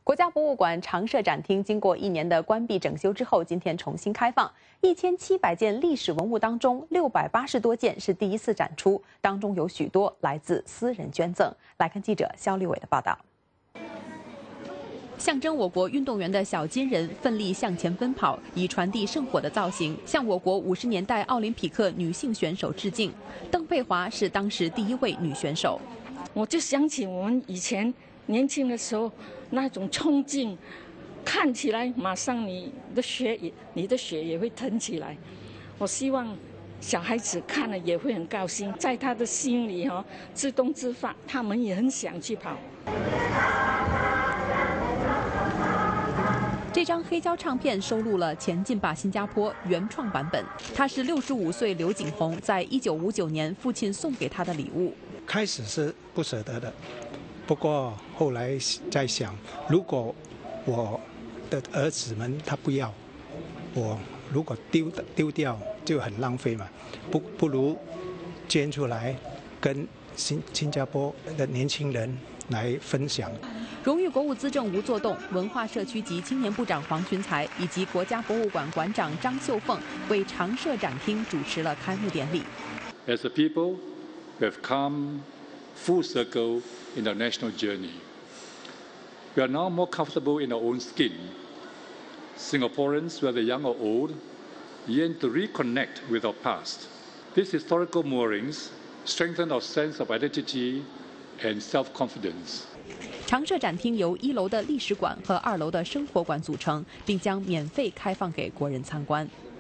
国家博物馆常设展厅经过1年的关闭整修之后，今天重新开放。1700件历史文物当中，680多件是第一次展出，当中有许多来自私人捐赠。来看记者肖立伟的报道。象征我国运动员的小金人奋力向前奔跑，以传递圣火的造型，向我国50年代奥林匹克女性选手致敬。邓佩华是当时第1位女选手。 我就想起我们以前年轻的时候那种冲劲，看起来马上你的血也会腾起来。我希望小孩子看了也会很高兴，在他的心里自动自发，他们也很想去跑。 这张黑胶唱片收录了《前进吧新加坡》原创版本，它是65岁刘景宏在1959年父亲送给他的礼物。 开始是不舍得的，不过后来在想，如果我的儿子们他不要，我如果丢掉就很浪费嘛，不如捐出来跟新加坡的年轻人来分享。 荣誉国务资政吴作栋、文化社区及青年部长黄群才以及国家博物馆馆长张秀凤为常设展厅主持了开幕典礼。 As a people, we have come full circle in our national journey. We are now more comfortable in our own skin. Singaporeans, whether young or old, yearn to reconnect with our past. These historical moorings strengthen our sense of identity and self-confidence. 常设展厅由1楼的历史馆和2楼的生活馆组成，并将免费开放给国人参观。